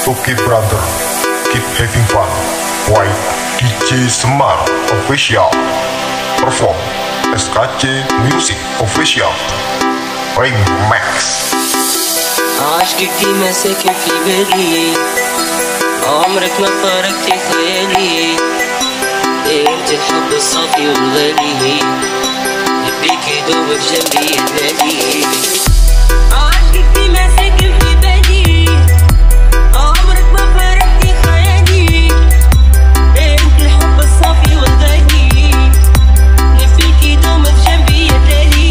Okay brother, keep having fun. White DJ Semar Official perform SKC Music Official Remix. عاشقك ديما ساكن في بالي، عمرك ما فارقتي خيالي، انت الحب الصافي والغالي، نبيك يدوب بجنبي يا غالي. عاشقك ديما ساكن في بالي، عمرك ما فارقتي خيالي، انت الحب الصافي والغالي، نبيك يدوب بجنبي يا غالي.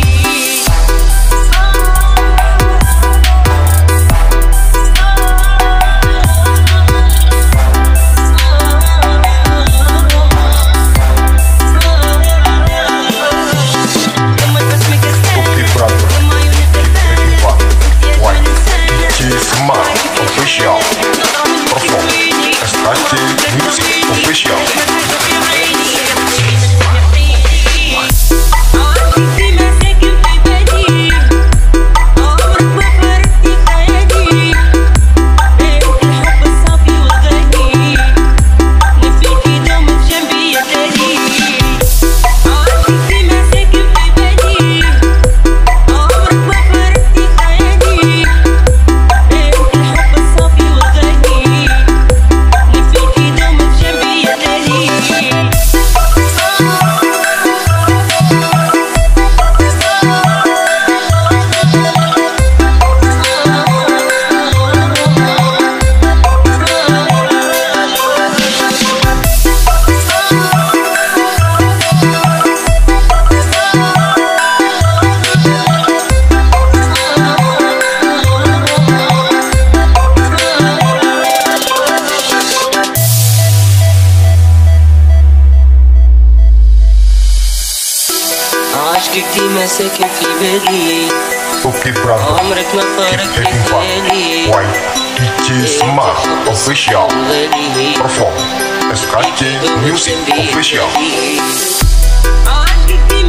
Official perform SKC Music Official. عاشقك ديما ساكن في بالي، Okay brother, عمرك ما keep فارقتي having fun. خيالي، White DJ Semar Official perform SKC Music Official.